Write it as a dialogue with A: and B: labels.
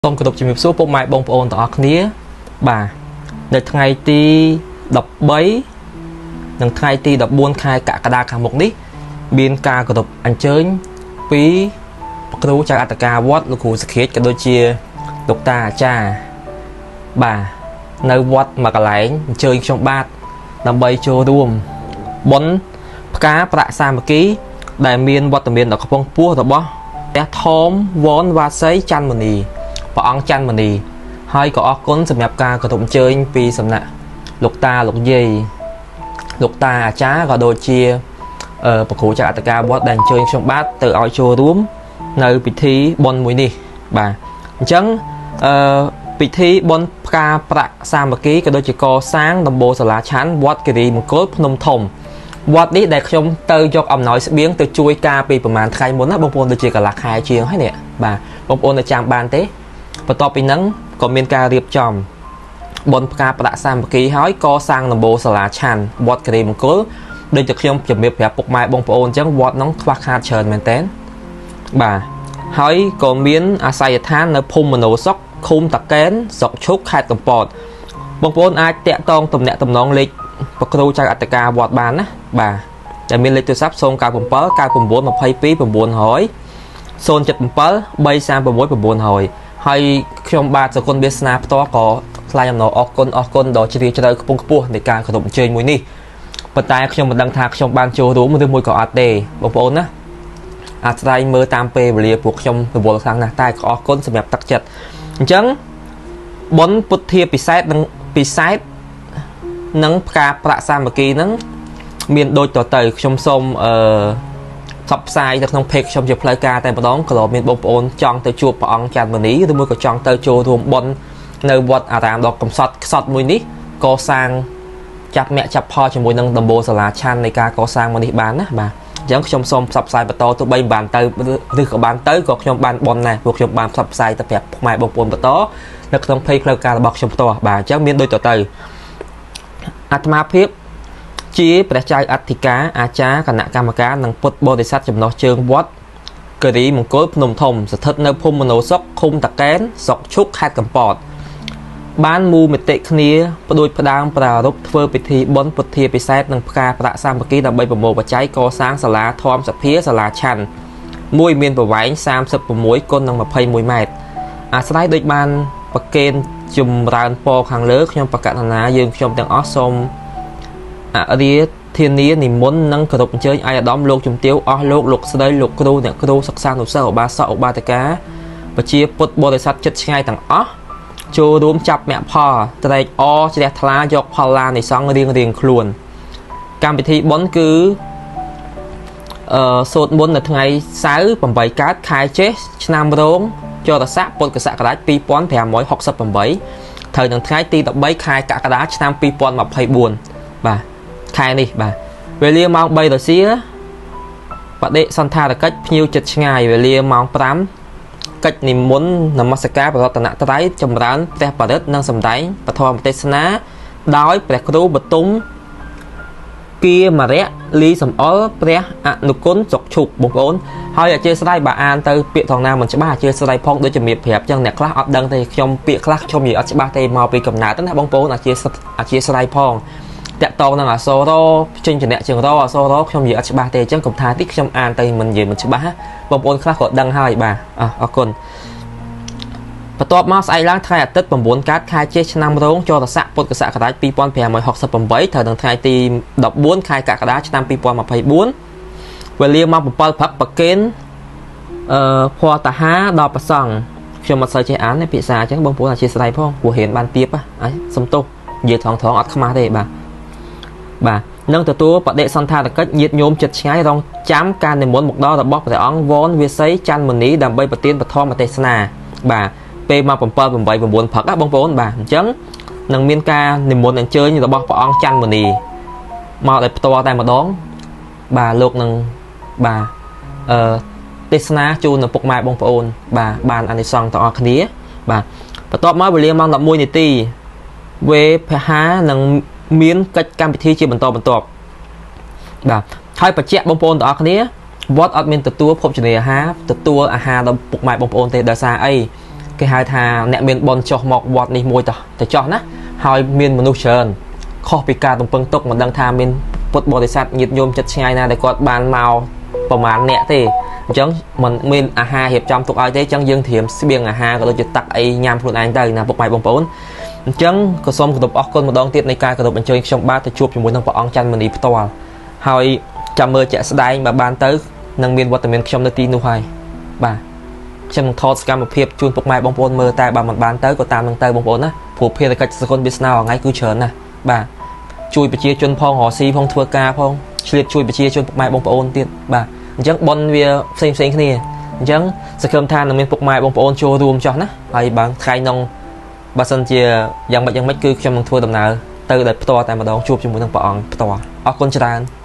A: សូមគោរពជំរាបសួរពុកម៉ែបងប្អូនទាំងអស់គ្នាបាទនៅថ្ងៃទី13និងថ្ងៃទី14ខែកក្កដាខាងមុខនេះមានការគោរពអញ្ជើញពីគ្រូចៅអត្តការវត្តលោកគ្រូសុខេតក៏ដូចជាលោកតាអាចារ្យបាទនៅវត្តមួយកន្លែងអញ្ជើញខ្ញុំបាទដើម្បីចូលរួមបុណ្យផ្កាប្រាក់សាមគ្គីដែលមានវត្តមានដ៏ខ្ពង់ខ្ពស់របស់ព្រះធម្មវនវាសីច័ន្ទមុនីព្រះអង្គច័ន្ទមុនីហើយក៏អរគុណសម្រាប់ការគោរពអញ្ជើញពីសំណាក់លោកតាលោកយាយលោកតាអាចារ្យក៏ដូចជាព្រះគ្រូចៅអត្តការវត្តដែលអញ្ជើញខ្ញុំបាទទៅឲ្យចូលរួមនៅពិធីបុណ្យមួយនេះបាទអញ្ចឹងពិធីបុណ្យផ្កាប្រាក់សាមគ្គីក៏ដូចជាកសាងដំបូលសាលាឆាន់វត្តគិរីមង្គលភ្នំធំវត្តនេះដែលខ្ញុំទៅយកអំណោយស្បៀងទៅជួយការពីប្រហែលថ្ងៃមុនណាបងប្អូនដូចជាកន្លះខែជាងហើយនេះបាទបងប្អូននៅចាំបានទេបន្ទាប់ពីហ្នឹងក៏មានការរៀបចំបុណ្យផ្កាប្រាក់សាមគ្គីហើយកសាងដំបូលសាលាឆាន់វត្តគិរីមង្គលដូចជាខ្ញុំជំរាបប្រាប់ពុកម៉ែបងប្អូនអញ្ចឹងវត្តហ្នឹងខ្វះខាតច្រើនមែនតើបាទហើយក៏មានអាស័យដ្ឋាននៅភូមិមនោសុខឃុំតាកែនស្រុកឈុកខេត្តកំពតបងប្អូនអាចតាក់ទងទំនាក់ទំនងលេខព្រះគ្រូចៅអត្តការវត្តបានណាបាទតែមានលេខទូរស័ព្ទ097 99 22 900 077 336 900ហើយខ្ញុំបាទសកុនវាសនាផ្ទាល់ក៏ថ្លែងអំណរអរគុណដល់ជ្រាលជ្រៅខ្ពង់ខ្ពស់នៃការគោរពអញ្ជើញមួយនេះប៉ុន្តែខ្ញុំមិនដឹងថាខ្ញុំបានចូលរួមឬមួយក៏អត់ទេបងប្អូនណាអាស្រ័យមើលតាមពេលវេលាពួកខ្ញុំរវល់ខ្លាំងណាស់តែក៏អរគុណសម្រាប់ទឹកចិត្តអញ្ចឹងបុណ្យពុទ្ធាពិសេសនិងផ្កាប្រាក់សាមគ្គីហ្នឹងមានដូចតទៅខ្ញុំសូមផ្សព្វផ្សាយទៅក្នុងเพจខ្ញុំជាផ្លូវការតែម្ដងក៏មានបងប្អូនចង់ទៅជួបព្រះអង្គច័ន្ទមុនីឬមួយក៏ចង់ទៅចូលរួមបុណ្យនៅវត្តអារាមដ៏កំសត់ខ្សត់មួយនេះកសាងចាប់មាក់ចាប់ផលជាមួយនឹងដំបូលសាលាឆាន់នៃការកសាងមួយនេះបានណាបាទអញ្ចឹងខ្ញុំសូមផ្សព្វផ្សាយបន្តទៅបីបានទៅឬក៏បានទៅក៏ខ្ញុំបានបុណ្យដែរពួកខ្ញុំបានផ្សព្វផ្សាយទៅប្រាប់ផ្លែបងប្អូនបន្តនៅក្នុងเพจផ្លូវការរបស់ខ្ញុំផ្ទាល់បាទអញ្ចឹងមានដូចទៅអាត្មាភាពជាព្រះចៅអធិការអាចារ្យគណៈកម្មការនិងពុទ្ធបរិស័ទចំណោះជើងវត្តគិរីមង្គលភ្នំធំស្ថិតនៅភូមិមនោសុខឃុំតាកែនស្រុកឈុកខេត្តកំពតបានមូលមតិគ្នាផ្ដួចផ្ដើមប្រារព្ធធ្វើពិធីបុណ្យពុទ្ធាពិសេសនិងផ្កាប្រាក់សាមគ្គីដើម្បីប្រមូលបច្ច័យកសាងសាលាធម្មសភាសាលាឆាន់មួយមានប្រវែង36 គុណនឹង21 ម៉ែត្រអាស្រ័យដូចបានប្រកេនចម្រើនពរខាងលើខ្ញុំប្រកាសណាយើងខ្ញុំទាំងអស់សូមអរិយធានានិមន្តនិងគោរពអញ្ជើញអាយដាមលោកជំទាវអស់លោកស្រីលោកគ្រូអ្នកគ្រូសិក្សានុសិស្សឧបាសកឧបាតិកាប្រជាពុទ្ធបរិស័ទចិត្តឆ្ងាយទាំងអស់ចូលរួមចាប់មគ្គផលត្រែកអជ្រះថ្លាយកផលឡានៃសង្ឃរៀងខ្លួនកម្មវិធីបុណ្យគឺសូត្រមន្តនៅថ្ងៃសៅរ៍8 កើតខែចេសឆ្នាំរោងចរស័កពុទ្ធសករាជ2568ត្រូវនឹងថ្ងៃទី13ខែកក្កដាឆ្នាំ2024បាទខែនេះបាទវេលាម៉ោង3 រសៀលបដិសន្ធារកិច្ចភ្ញៀវចិត្តឆ្ងាយវេលាម៉ោង5កិច្ចនិមន្តនមស្ការព្រះរតនត្រ័យចម្រើនព្រះបរិត្តនិងសម្ដែងពធមទេសនាដោយព្រះគ្រូបតុមគៀមរៈលីសំអល់ព្រះអនុគុណសុកឈុកបងប្អូនហើយអធិស្ឋានបើអានទៅពាក្យថងណាមិនច្បាស់អធិស្ឋានផងដូចជំរាបប្រាប់ចឹងអ្នកខ្លះអត់ដឹងទេខ្ញុំពាក្យខ្លះខ្ញុំនិយាយអត់ច្បាស់ទេមកពីកំណើតណាបងប្អូនអធិស្ឋានផងតាក់តងនឹងអសរចេញចំណេះជាងរអសរខ្ញុំនិយាយអត់ច្បាស់ទេអញ្ចឹងកុំថាតិចខ្ញុំអានទៅមិននិយាយមិនច្បាស់បងប្អូនខ្លះក៏ដឹងហើយបាទអរគុណបន្ទាប់មកស្អែកឡើងថ្ងៃអាទិត្យ9 កើតខែចេសឆ្នាំរោងចរស័កពុទ្ធសករាជ2568ត្រូវនឹងថ្ងៃទី14ខែកក្កដាឆ្នាំ2024វេលាម៉ោង7 ព្រឹកប្រកេនភ័តាហាដល់ប្រសង់ខ្ញុំអត់សូវចេះអានទេភាសាអញ្ចឹងបងប្អូនអធិស្ឋានផងព្រោះរៀនបានទៀបសំទោសនិយាយថងអត់ខ្មាស់ទេបាទនឹងទទួលបដិសន្ធារកិច្ចញាតិញោមចិត្តឆ្ងាយរងចាំការនិមន្តមកដល់របស់ព្រះអង្គវនវាសីច័ន្ទមុនីដើម្បីប្រទានពធមទេសនាបាទពេលមក7 8 9 ព្រឹកបងប្អូនបាទអញ្ចឹងនឹងមានការនិមន្តអញ្ជើញរបស់ព្រះអង្គច័ន្ទមុនីមកដោយផ្ទាល់តែម្ដងបាទលោកនឹងបាទទេសនាជូនដល់ពុកម៉ែបងប្អូនបាទបានអានិសង្សទាំងអស់គ្នាបាទបន្ទាប់មកវេលាម៉ោង11 នាទីវេភហានឹងមានកិច្ចកម្មវិធីជាបន្តបន្ទាប់បាទហើយបញ្ជាក់បងប្អូនទាំងអស់គ្នាវត្តអត់មានទទួលភោជនីយអាហារទទួលអាហារដល់ពុកម៉ែបងប្អូនទេដោយសារអីគេហៅថាអ្នកមានបនចុះមកវត្តនេះមួយទៅចុះណាហើយមានមនុស្សច្រើនខុសពីការទំពឹងទុកមិនដឹងថាមានពុទ្ធបរិស័ទញាតិញោមចិត្តឆ្ងាយណាដែលគាត់បានមកប្រមាណអ្នកទេអញ្ចឹងមិនមានអាហាររៀបចំទុកឲ្យទេអញ្ចឹងយើងត្រៀមស្បៀងអាហារក៏ដូចជាទឹកអីញ៉ាំខ្លួនឯងទៅណាពុកម៉ែបងប្អូនអញ្ចឹងក៏សូមគោរពអរគុណម្ដងទៀតនៃការគោរពអញ្ជើញខ្ញុំបាទទៅជួបជាមួយនឹងព្រះអង្គច័ន្ទមនីផ្ទាល់ហើយចាំមើលជាក់ស្ដែងបើបានទៅនឹងមានវត្តមានខ្ញុំនៅទីនោះហើយបាទខ្ញុំនឹងថតសកម្មភាពជូនពុកម៉ែបងប្អូនមើលតែបើមិនបានទៅក៏តាមនឹងទៅបងប្អូនណាព្រោះភារកិច្ចសកលវាសនាថ្ងៃគឺច្រើនណាស់បាទជួយប្រជាជនផងរកស៊ីផងធ្វើការផងឆ្លៀតជួយប្រជាជនពុកម៉ែបងប្អូនទៀតបាទអញ្ចឹងប៉ុនវាផ្សេងគ្នាអញ្ចឹងសង្ឃឹមថានឹងមានពុកម៉ែបងប្អូនចូលរួមចោះណាហើយបើថ្ងៃក្នុងបើសិនជាយ៉ាងម៉េចគឺខ្ញុំនឹងធ្វើដំណើរទៅដោយផ្ទាល់តែម្ដងជួបជាមួយនឹងព្រះអង្គផ្ទាល់អរគុណច្រើន